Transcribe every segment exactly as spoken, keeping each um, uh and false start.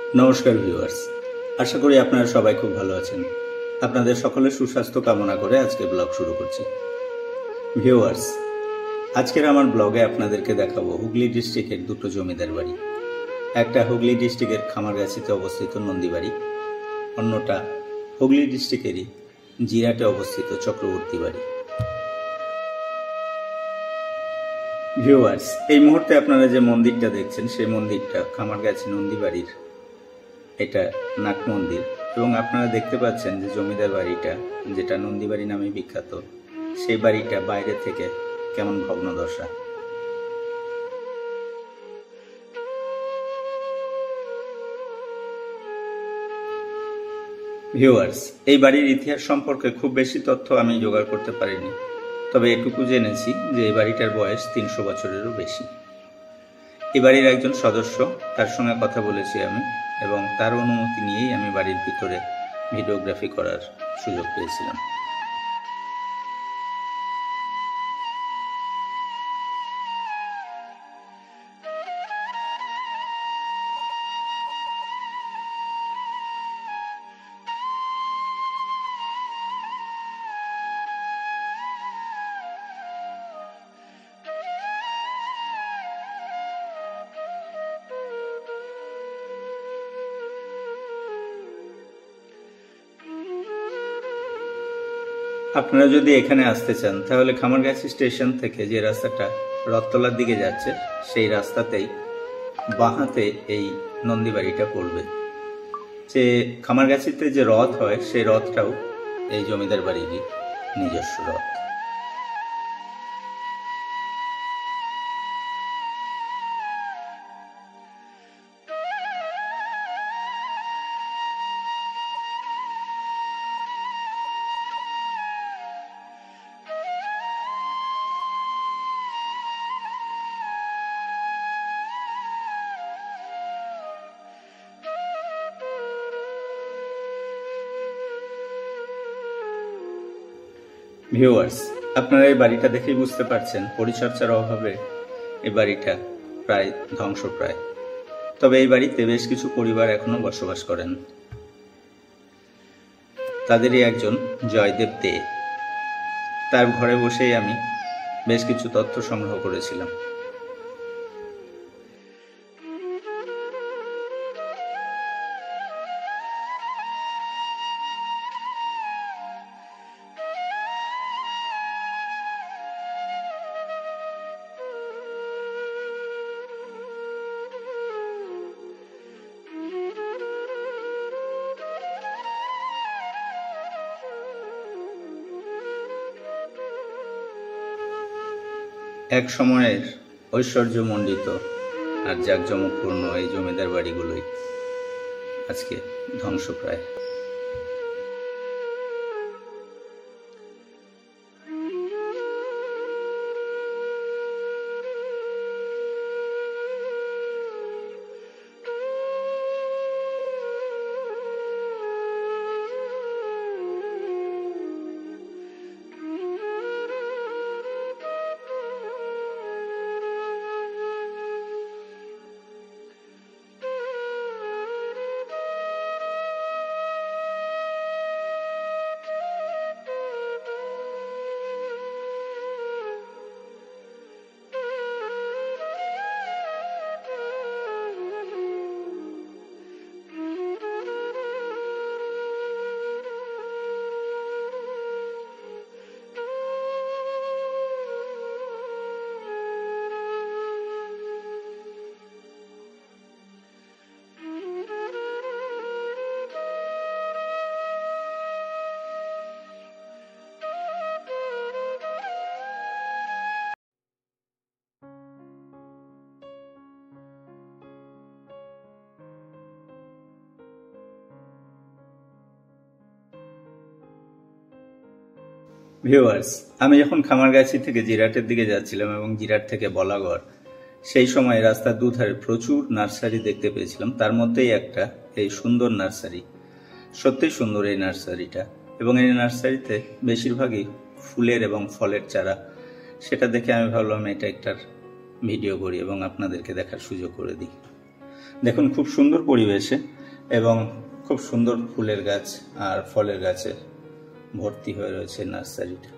নমস্কার ভিউয়ার্স, আশা করি আপনারা সবাই খুব ভালো আছেন। আপনাদের সকলের সুস্বাস্থ্য কামনা করে আজকের ব্লগ শুরু করছি। ভিউয়ার্স, আজকের আমার ব্লগে আপনাদেরকে দেখাবো হুগলি ডিস্ট্রিক্টের দুটো জমিদার বাড়ি। একটা হুগলি ডিস্ট্রিক্টের খামারগাছিতে অবস্থিত নন্দীবাড়ি, অন্যটা হুগলি ডিস্ট্রিক্টেরই জিরাটে অবস্থিত চক্রবর্তী বাড়ি। ভিউয়ার্স, এই মুহূর্তে আপনারা যে মন্দিরটা দেখছেন সেই মন্দিরটা খামারগাছি নন্দীবাড়ির এটা নাট মন্দির, এবং আপনারা দেখতে পাচ্ছেন যে জমিদার বাড়িটা যেটা নন্দীবাড়ি নামে বিখ্যাত, সেই বাড়িটা বাইরে থেকে কেমন ভগ্নদশা। ভিউয়ার্স, এই বাড়ির ইতিহাস সম্পর্কে খুব বেশি তথ্য আমি জোগাড় করতে পারিনি, তবে এটুকু জেনেছি যে এই বাড়িটার বয়স তিনশো বছরেরও বেশি। এই বাড়ির একজন সদস্য, তার সঙ্গে কথা বলেছি আমি, এবং তার অনুমতি নিয়েই আমি বাড়ির ভিতরে ভিডিওগ্রাফি করার সুযোগ পেয়েছিলাম। আপনারা যদি এখানে আসতে চান তাহলে খামারগাছি স্টেশন থেকে যে রাস্তাটা রথতলার দিকে যাচ্ছে সেই রাস্তাতেই বাঁহাতে এই নন্দীবাড়িটা পড়বে। যে খামারগাছিতে যে রথ হয় সেই রথটাও এই জমিদার বাড়িরই নিজস্ব রথ। ভিউয়ার্স, আপনারা এই বাড়িটা দেখেই বুঝতে পারছেন পরিচর্যার অভাবে এই বাড়িটা প্রায় ধ্বংসপ্রায়। তবে এই বাড়িতে বেশ কিছু পরিবার এখনো বসবাস করেন। তাদেরই একজন জয়দেব দে। তার ঘরে বসেই আমি বেশ কিছু তথ্য সংগ্রহ করেছিলাম। এক সময়ের ঐশ্বর্যমণ্ডিত আর জাঁকজমকপূর্ণ এই জমিদার বাড়িগুলোই আজকে ধ্বংসপ্রায়। ভিউয়ার্স, আমি যখন খামারগাছি থেকে জিরাটের দিকে যাচ্ছিলাম এবং জিরাট থেকে বলাগড়, সেই সময় রাস্তার দুধারে প্রচুর নার্সারি দেখতে পেয়েছিলাম। তার মধ্যেই একটা এই সুন্দর নার্সারি। সত্যি সুন্দর এই নার্সারিটা, এবং এই নার্সারিতে বেশিরভাগই ফুলের এবং ফলের চারা। সেটা দেখে আমি ভাবলাম এটা একটার ভিডিও করি এবং আপনাদেরকে দেখার সুযোগ করে দিই। দেখুন, খুব সুন্দর পরিবেশে এবং খুব সুন্দর ফুলের গাছ আর ফলের গাছে ভর্তি হয়ে রয়েছে নার্সারিটা।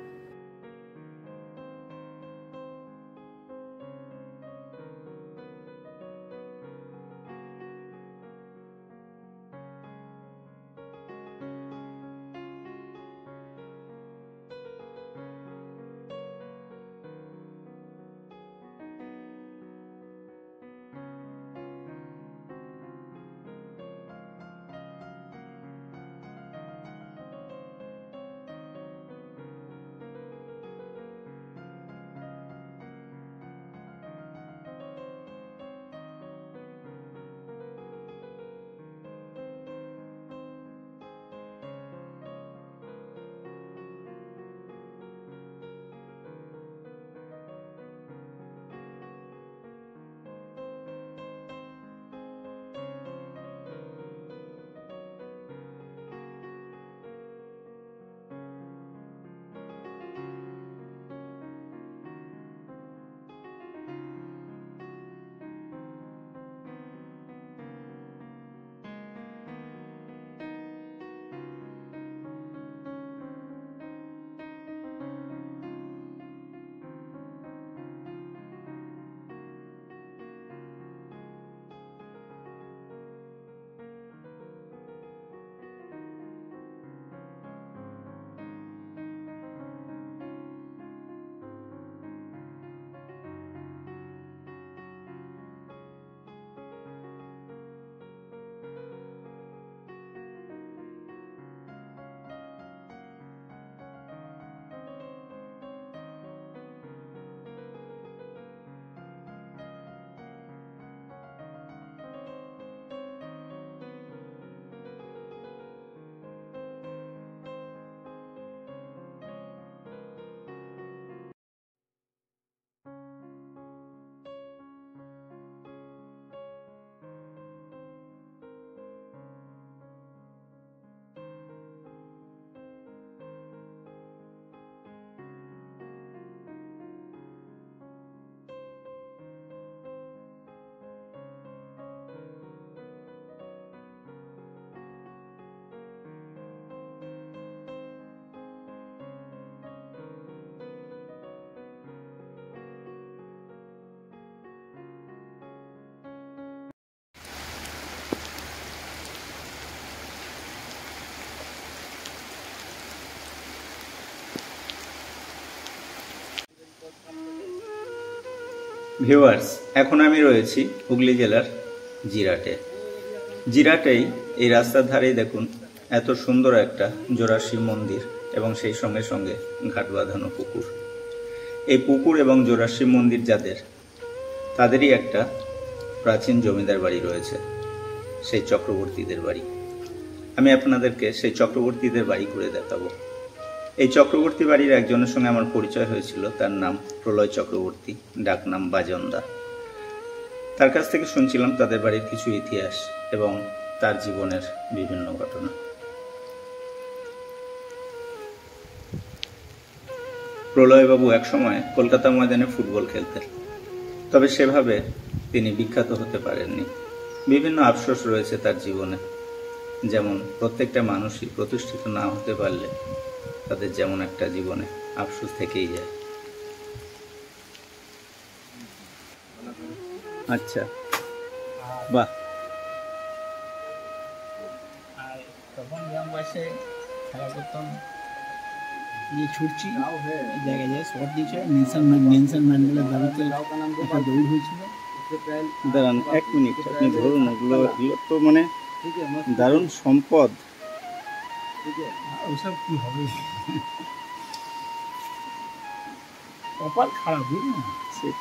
ভিউয়ার্স, এখন আমি রয়েছি হুগলি জেলার জিরাটে। জিরাটেই এই রাস্তার ধারেই দেখুন এত সুন্দর একটা জোড়া শিব মন্দির এবং সেই সঙ্গে সঙ্গে ঘাট বাঁধানো পুকুর। এই পুকুর এবং জোড়া শিব মন্দির যাদের, তাদেরই একটা প্রাচীন জমিদার বাড়ি রয়েছে, সেই চক্রবর্তীদের বাড়ি। আমি আপনাদেরকে সেই চক্রবর্তীদের বাড়ি ঘুরে দেখাবো। এই চক্রবর্তী বাড়ির একজনের সঙ্গে আমার পরিচয় হয়েছিল, তার নাম প্রলয় চক্রবর্তী, ডাক নাম বাজনদা। তার কাছ থেকে শুনছিলাম তাদের বাড়ির কিছু ইতিহাস এবং তার জীবনের বিভিন্ন ঘটনা। প্রলয়বাবু একসময় কলকাতা ময়দানে ফুটবল খেলতেন, তবে সেভাবে তিনি বিখ্যাত হতে পারেননি। বিভিন্ন আফসোস রয়েছে তার জীবনে, যেমন প্রত্যেকটা মানুষই প্রতিষ্ঠিত না হতে পারলে তাদের যেমন একটা জীবনে আফসোস থেকেই যায়। আচ্ছা, বাহ। আর তখন গ্রামবাসে খেলা করতাম, নিয়ে ছুটছি জায়গায় যায় শট দিয়েছে। নেলসন নেলসন ম্যান্ডেলার দাবিতে একটা দৌড় হয়েছিল। দাঁড়ান এক মিনিট, আপনি ধরুন, ওগুলো এগুলো তো মানে দারুণ সম্পদ। ওসব কি হবে, কপাল খারাপ, বুঝলি না?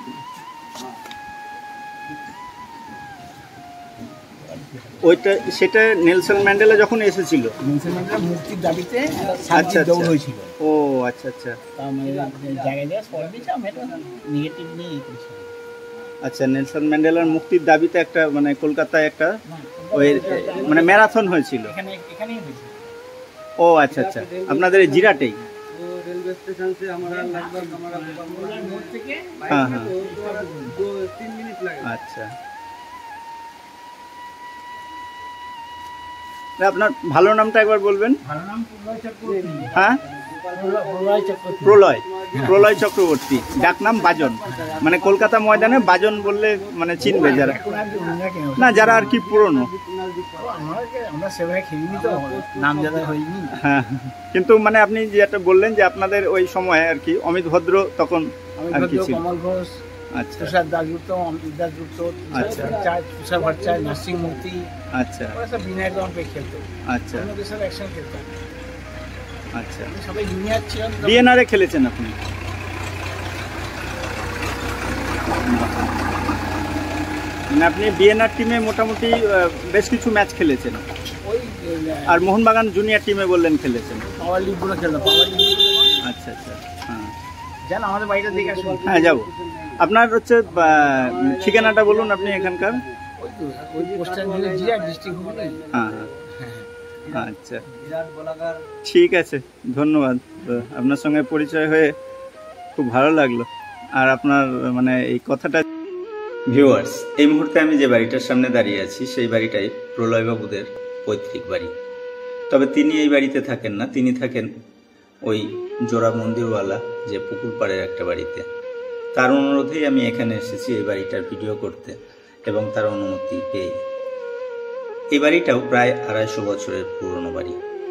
ওইটা সেটা নেলসন ম্যান্ডেলা যখন এসেছিল, নেলসন ম্যান্ডেলা মুক্তির দাবিতে আচ্ছা দৌড় হয়েছিল। ও আচ্ছা আচ্ছা, জায়গায় যায় শট দিয়েছে, আমি এটা নেগেটিভ নিয়ে ইয়ে করেছিলাম। আচ্ছা, নেলসন ম্যান্ডেলার মুক্তির দাবিতে একটা মানে কলকাতায় একটা ওই মানে ম্যারাথন হয়েছিল। এখানে এখানেই হয়েছিল। ও আচ্ছা আচ্ছা, আপনাদের এই জিরাটেই? रेलवे स्टेशन से हमारा लगभग हमारा मोड़ থেকে हाँ हाँ दो तीन मिनट लगे। अच्छा, আপনার ভালো নামটা একবার বলবেন। ভালো নাম প্রলয় চক্রবর্তী। হ্যাঁ, প্রলয় চক্রবর্তী। প্রলয় প্রলয় চক্রবর্তী, ডাক নাম বাজন। মানে কলকাতা ময়দানে বাজন বললে মানে চিনবে যারা, না যারা আর কি পুরনো। আমরা সেভাবে খেলিনি তো, নাম যারা হয়নি। হ্যাঁ, কিন্তু মানে আপনি যেটা বললেন যে আপনাদের ওই সময় আর কি অমিত ভদ্র তখন আর কি ছিল। কমল ঘোষ, আচ্ছা তুষার দাসগুপ্ত, অমিত দাসগুপ্ত, আচ্ছা। তুষার ভট্টাচার্য, নরসিং মূর্তি, আচ্ছা ওরা সব বিনায়ক দমকে খেলতো। আচ্ছা ওদের সব একসঙ্গে খেলতাম। আচ্ছা। সবাই জুনিয়র ছিলাম। বিএনআরে খেলেছেন আপনি? মানে আপনি বিএনআর টিমে মোটামুটি বেশ কিছু ম্যাচ খেলেছেন, ওই আর মোহনবাগান জুনিয়র টিমে বললেন খেলেছেন। পাওয়ার লিগগুলো খেলতাম। পাওয়ার লিগ আচ্ছা আচ্ছা, হ্যাঁ জান আমাদের বাড়িটা দেখে আসুন। হ্যাঁ যাবো। আপনার হচ্ছে ঠিকানাটা বলুন আপনি এখানকার। ওই তো ওই পোস্টার দিলে জিয়া ডিস্ট্রিক্ট হুগলি। হ্যাঁ হ্যাঁ, আচ্ছা ঠিক আছে, ধন্যবাদ। তো আপনার সঙ্গে পরিচয় হয়ে খুব ভালো লাগলো। আর আপনার মানে এই কথাটা, ভিউয়ার্স, এই মুহূর্তে আমি যে বাড়িটার সামনে দাঁড়িয়ে আছি সেই বাড়িটাই প্রলয়বাবুদের পৈতৃক বাড়ি। তবে তিনি এই বাড়িতে থাকেন না, তিনি থাকেন ওই জোড়া মন্দিরওয়ালা যে পুকুর পাড়ের একটা বাড়িতে। তার অনুরোধেই আমি এখানে এসেছি এই বাড়িটার ভিডিও করতে এবং তার অনুমতি পেয়ে। এই বাড়িটাও প্রায় আড়াইশো বছরের পুরনো বাড়ি।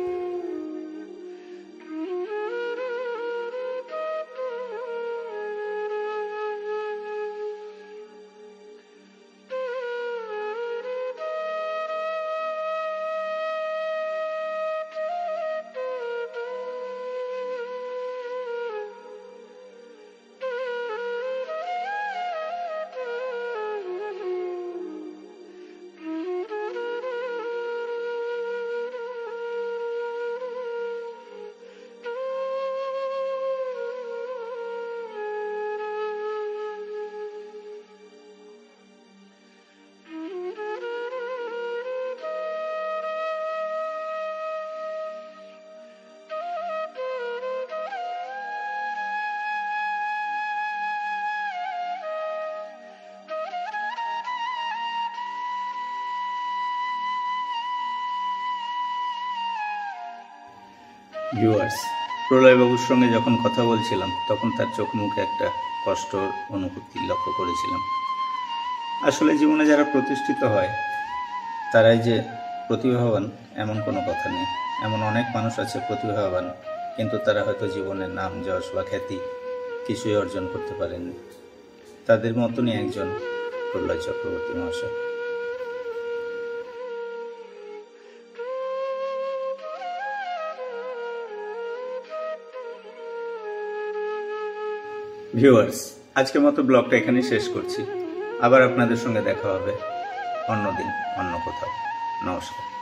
ভিউয়ার্স, প্রলয়বাবুর সঙ্গে যখন কথা বলছিলাম তখন তার চোখ মুখে একটা কষ্টর অনুভূতি লক্ষ্য করেছিলাম। আসলে জীবনে যারা প্রতিষ্ঠিত হয় তারাই যে প্রতিভাবান এমন কোনো কথা নেই। এমন অনেক মানুষ আছে প্রতিভাবান, কিন্তু তারা হয়তো জীবনের নাম যশ বা খ্যাতি কিছুই অর্জন করতে পারেননি। তাদের মতনই একজন প্রলয় চক্রবর্তী মহাশয়। ভিউয়ার্স, আজকের মতো ব্লগটা এখানেই শেষ করছি। আবার আপনাদের সঙ্গে দেখা হবে অন্যদিন অন্য কোথাও। নমস্কার।